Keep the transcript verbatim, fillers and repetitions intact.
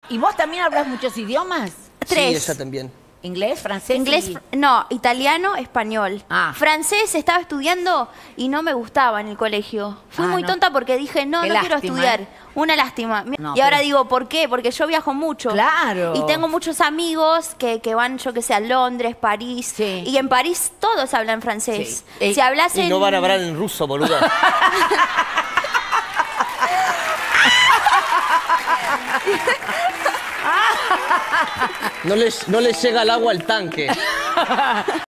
¿Y vos también hablas muchos idiomas? Tres. Sí, ella también. ¿Inglés, francés? Inglés, y... no, italiano, español. Ah. Francés estaba estudiando y no me gustaba en el colegio. Fui Ah, muy no. tonta porque dije, no, Qué no quiero lástima, estudiar. ¿eh? Una lástima. No, y ahora pero- digo, ¿por qué? Porque yo viajo mucho. Claro. Y tengo muchos amigos que, que van, yo que sé, a Londres, París. Sí. Y en París todos hablan francés. Sí. Eh, Si hablas Y en... no van a hablar en ruso, boluda. No les, no les llega el agua al tanque.